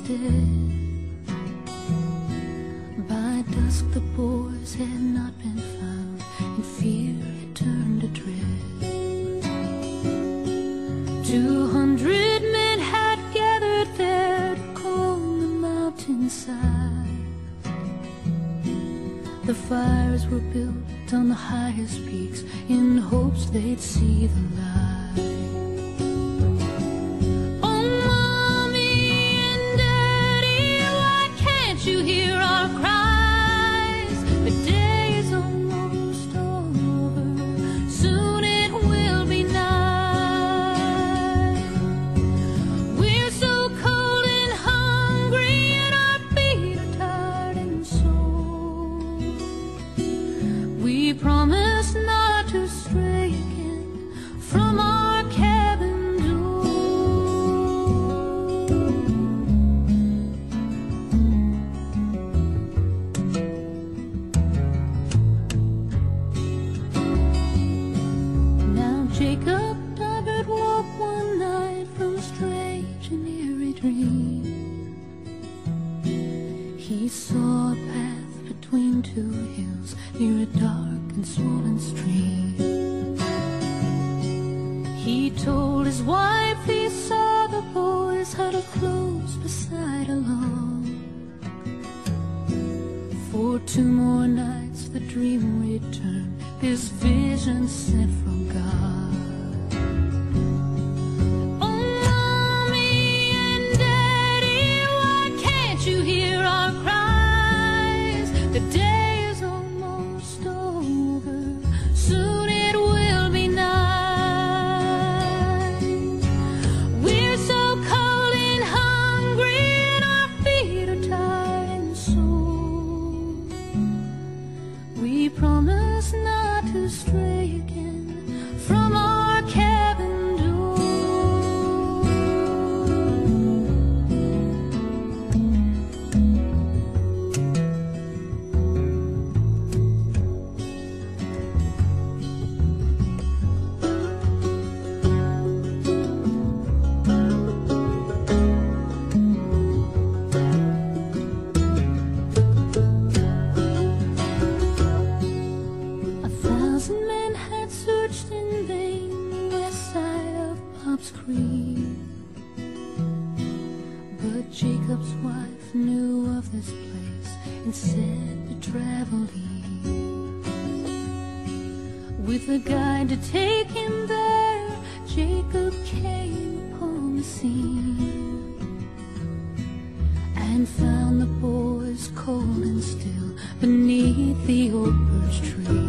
dead. By dusk the boys had not been found, and fear had turned to dread. 200 men had gathered there to comb the mountainside. The fires were built on the highest peaks in hopes they'd see the light. Oh, Mommy and Daddy, why can't you hear our cries? The day is almost over, soon it will be night. We're so cold and hungry, and our feet are tired and sore. We promise not to stray again from our cabin door. Now Jacob Doggett woke one night from a strange and eerie dream. He saw a path between two hills near a dark and swollen stream. He told his wife he saw the boys huddled close beside a log. For 2 more nights the dream returned, this vision sent from God. Oh, Mommy and Daddy, why can't you hear our cries? The day is almost over, soon it will be night. We're so cold and hungry, and our feet are tired and sore. We promise not to stray again from our cabin door. Men had searched in vain the west side of Pops Creek, but Jacob's wife knew of this place and said to travel east. With a guide to take him there, Jacob came upon the scene and found the boys cold and still beneath the oak birch tree.